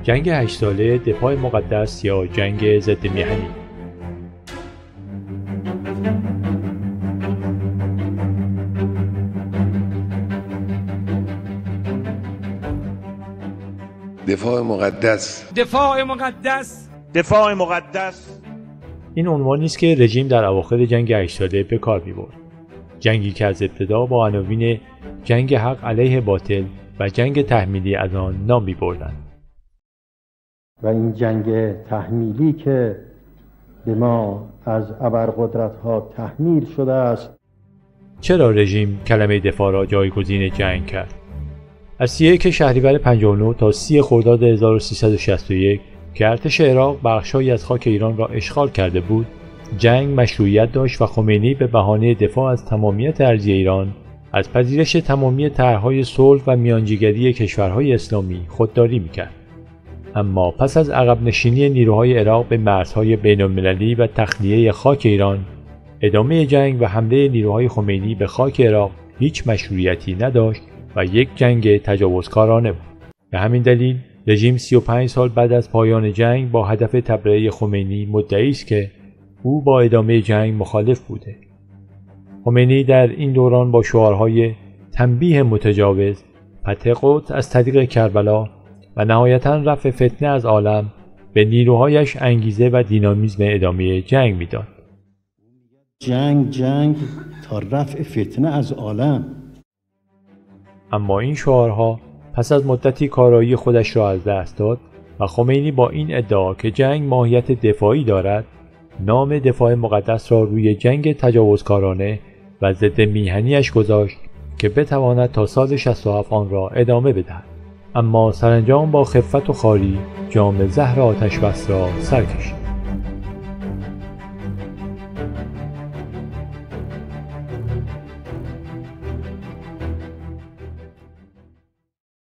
جنگ 8 ساله دفاع مقدس یا جنگ ضد میهنی. دفاع مقدس، دفاع مقدس، دفاع مقدس. این عنوانی است که رژیم در اواخر جنگ 8 ساله به کار می‌برد. جنگی که از ابتدا با عناوین جنگ حق علیه باطل و جنگ تحمیلی از آن نام می‌بردند. و این جنگ تحمیلی که به ما از ابرقدرت‌ها تحمیل شده است. چرا رژیم کلمه دفاع را جایگزین جنگ کرد؟ از 31 شهریور 59 تا 30 خرداد 1361 که ارتش عراق بخش‌هایی از خاک ایران را اشغال کرده بود، جنگ مشروعیت داشت و خمینی به بهانه دفاع از تمامیت ارضی ایران از پذیرش تمامی طرح‌های صلح و میانجیگری کشورهای اسلامی خودداری می‌کرد. اما پس از عقب نشینی نیروهای عراق به مرزهای بین‌المللی و تخلیه خاک ایران، ادامه جنگ و حمله نیروهای خمینی به خاک عراق هیچ مشروعیتی نداشت و یک جنگ تجاوزکارانه بود. به همین دلیل رژیم 35 سال بعد از پایان جنگ با هدف تبرئه خمینی مدعی است که او با ادامه جنگ مخالف بوده. خمینی در این دوران با شعارهای تنبیه متجاوز، فتح قدس از طریق کربلا و نهایتاً رفع فتنه از عالم به نیروهایش انگیزه و دینامیزم ادامه جنگ میداد. جنگ تا رفع فتنه از عالم. اما این شعارها پس از مدتی کارایی خودش را از دست داد و خمینی با این ادعا که جنگ ماهیت دفاعی دارد، نام دفاع مقدس را روی جنگ تجاوزکارانه و ضد میهنیش گذاشت که بتواند تا سال 67 آن را ادامه بدهد. اما سرانجام با خفت و خواری جام زهر آتش بس را سر کشید.